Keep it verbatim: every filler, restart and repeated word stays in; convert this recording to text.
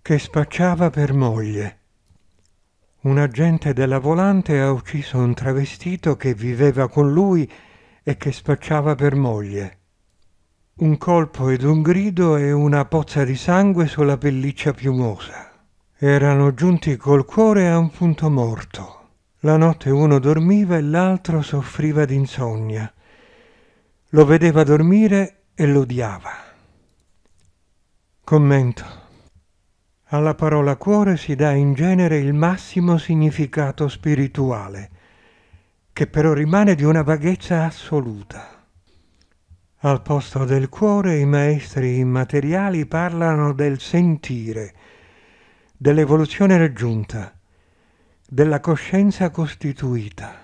che spacciava per moglie. Un agente della Volante ha ucciso un travestito che viveva con lui e che spacciava per moglie. Un colpo ed un grido e una pozza di sangue sulla pelliccia piumosa. Erano giunti col cuore a un punto morto. La notte uno dormiva e l'altro soffriva d'insonnia. Lo vedeva dormire e l'odiava. Commento. Alla parola cuore si dà in genere il massimo significato spirituale, che però rimane di una vaghezza assoluta. Al posto del cuore i maestri immateriali parlano del sentire, dell'evoluzione raggiunta, della coscienza costituita.